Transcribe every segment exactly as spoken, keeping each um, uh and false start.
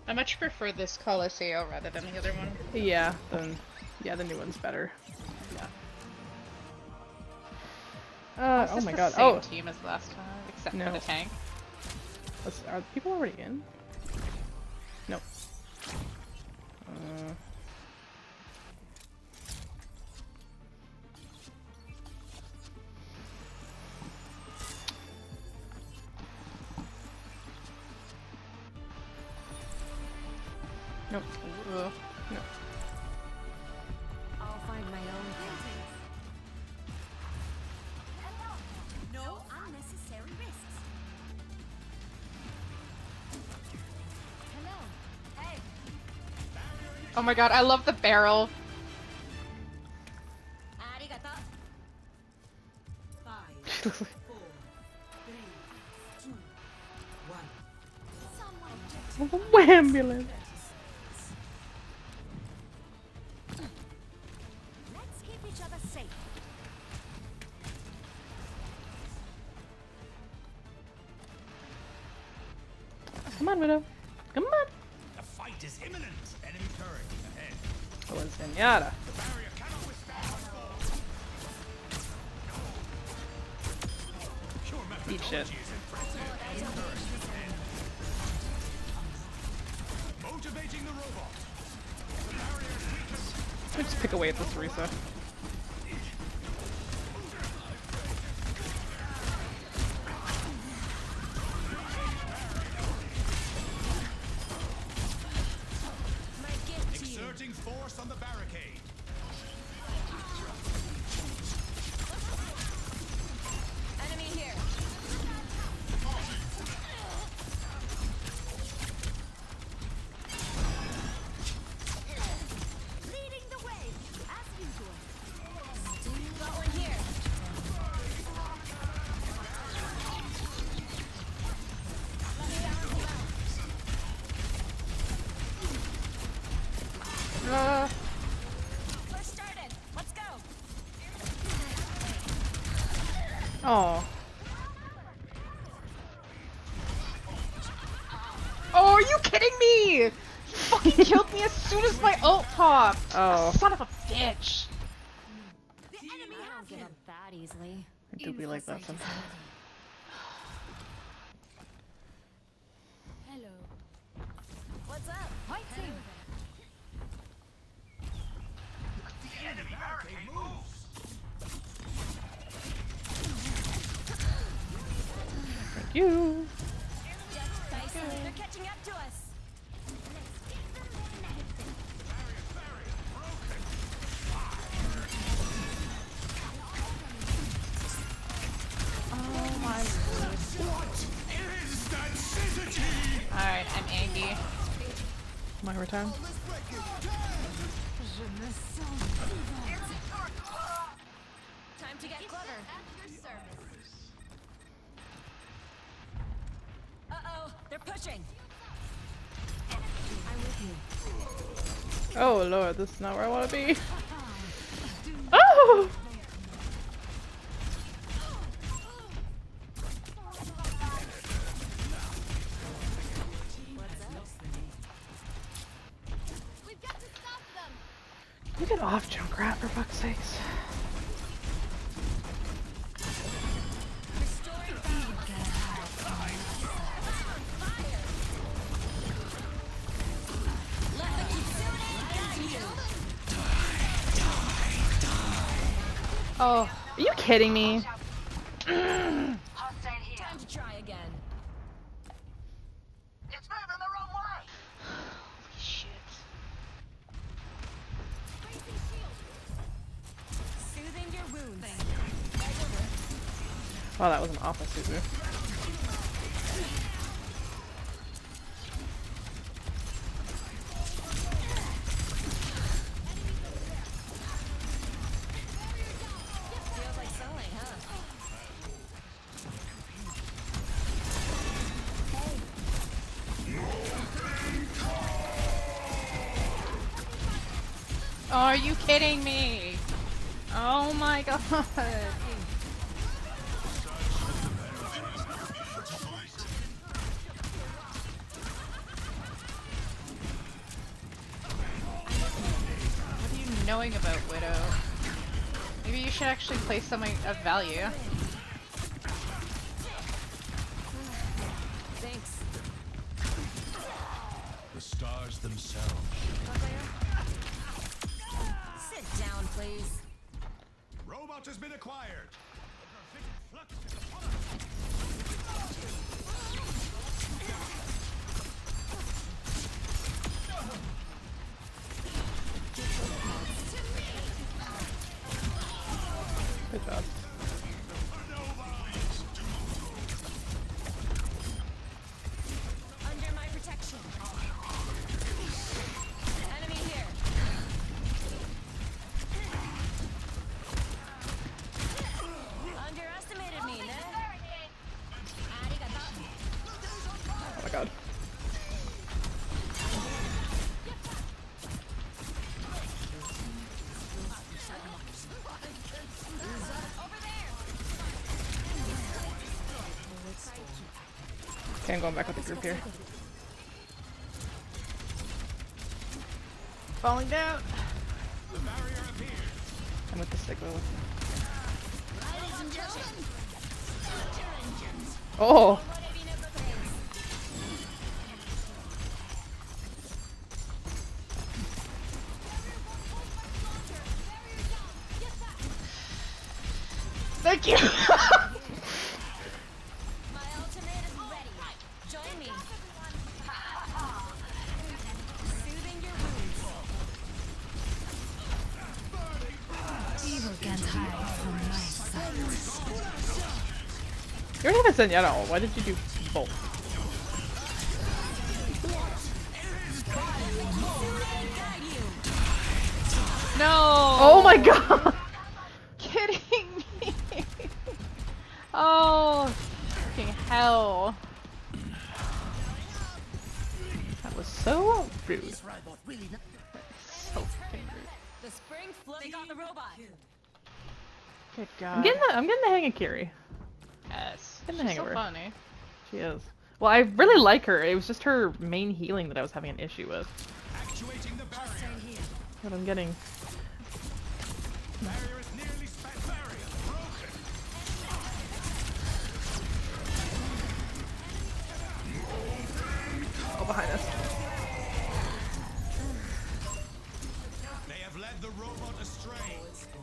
I much prefer this Coliseo rather than the other one. Yeah, then yeah, the new one's better. Yeah. Uh, Is oh this my the god. Same Oh, team as last time, except No. for the tank. let's, are people already in? No. Uh, nope. Ugh. No. I'll find my own paintings. No unnecessary risks. Hello. Hey. Oh my god, I love the barrel. Arigato. Five, four, three, two, one. Ambulance. Let's keep each other safe. Come on, Widow. Come on. The fight is imminent. Enemy turret ahead. Oh, and Zenyatta. The barrier cannot withstand assault. Pure Eat shit. methodology is impressive. Enemy turret ahead. Motivating the robot. The barrier is weakened. Let me just pick away at this Orisa. My gift to you. Exerting force on the barricade. Enemy here. Leading the way, as usual. Got one here. Uh, We're started. Let's go. Oh. oh, are you kidding me? You fucking killed me as soon as my ult popped. Oh. Son of a bitch. The enemy has him. that easily. I do be like that sometimes. Hello. What's up? White team. The enemy barricade moves. Thank you. They're catching up to us. Oh my god. What is that synergy? Alright, I'm Angie. My return. Time to get clever. Uh-oh, they're pushing. I'm with you. Oh lord, this is not where I want to be. Oh! We've got to stop them. You get off, Junkrat, for fuck's sakes. Restoring Let the Kitsune guide you. Oh. Are you kidding me? Time to try again. It's moving the wrong way. Holy shit. Soothing your wounds. Wow, that was an awful Suzu. Feels like sewing, huh? Oh, are you kidding me? Oh my god. knowing about Widow. Maybe you should actually play something of value. Thanks. The stars themselves. Sit down, please. Robot has been acquired. Good job. Under my protection. Enemy here. Underestimated me, ne? Arigato. Oh my god. Over there. Okay, I'm going back with the group here. Falling down. The barrier appears. I'm with the Sigma. Ladies and gentlemen. Start your engines. Oh! Thank you. My ultimate is ready. Join me. Soothing your wounds. Evil can't hide from my sight. You already have a Zenyatta ult. Why did you do both? No. Oh my god! Kidding me. Oh, fucking hell. That was so rude. So fucking rude. The spring flow. They got the robot. Good God. I'm getting the I'm getting the hang of Kiri. Yes. Getting the She's hang so of her. funny. She is. Well, I really like her. It was just her main healing that I was having an issue with. Actuating the barrier. But I'm getting. Barrier is nearly spent. Barrier broken. Oh, behind us. They have led the robot astray.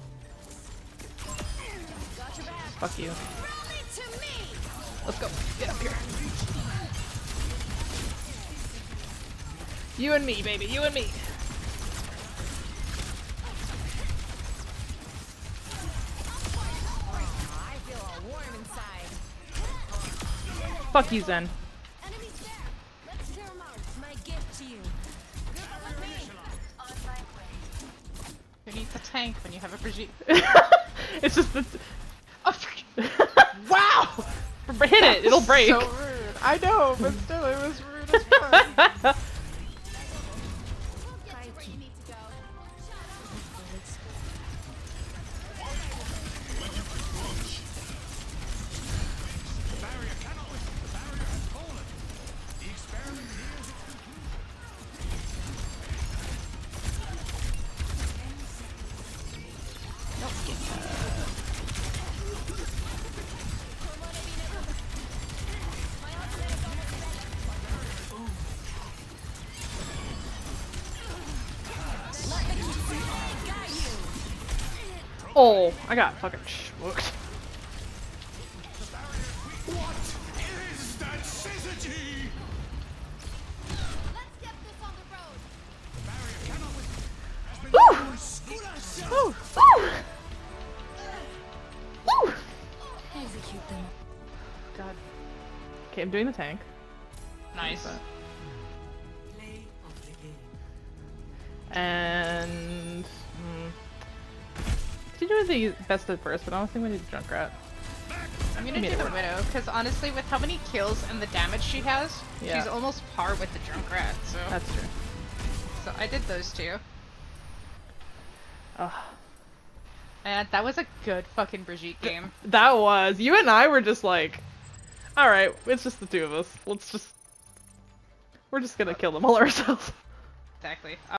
Got your back. Fuck you. Rally to me. Let's go. Get up here. You and me, baby. You and me. I feel all warm inside. Fuck you, Zen. Enemies there. Let's clear them out. My gift to you. Good luck with me. On my way. Who needs a tank when you have a Brigitte? It's just the. Oh, fuck. Wow! Hit it. It'll break. So rude. I know, but still, it was rude as fuck. Get to where you need to go. The barrier cannot withstand. The barrier has fallen. The experiment nears its Oh, I got fucking schmooked. What is that syzygy? Let's get this on the road. The barrier cannot withstand. Has been Woo! destroyed. Woo! Woo! Woo! Execute them. God. Okay, I'm doing the tank. Nice. And hmm. Could you do the best at first, but I don't think we need Junkrat. I'm gonna You made do it the work. Widow, because honestly, with how many kills and the damage she has, Yeah. she's almost par with the Junkrat, so... That's true. So I did those two. Ugh. And that was a good fucking Brigitte game. That was. You and I were just like, alright, it's just the two of us. Let's just. We're just gonna kill them all ourselves. Exactly.